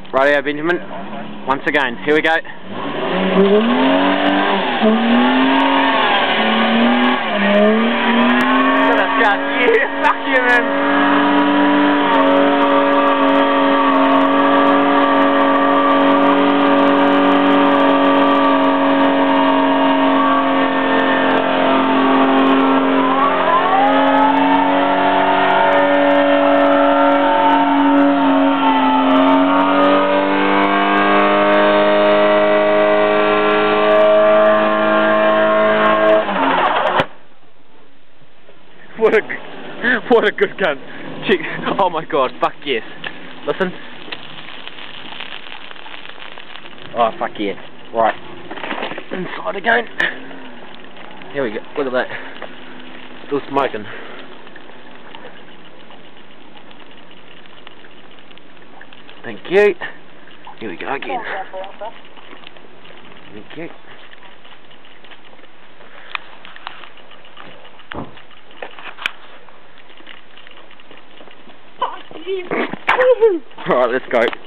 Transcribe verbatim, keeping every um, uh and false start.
Rightio, Benjamin. Once again, here we go. Let's go. Yeah, fuck you, man. What a, what a good gun. Check. Oh my god, fuck yes. Listen. Oh fuck yeah. Right. Inside again. Here we go. Look at that. Still smoking. Thank you. Here we go again. Thank you. Alright, let's go.